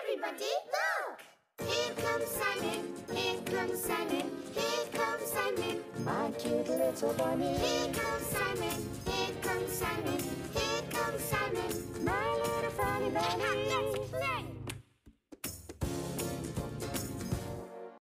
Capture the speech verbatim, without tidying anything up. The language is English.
Everybody, look! Here comes Simon, here comes Simon, here comes Simon. My cute little bunny. Here comes Simon.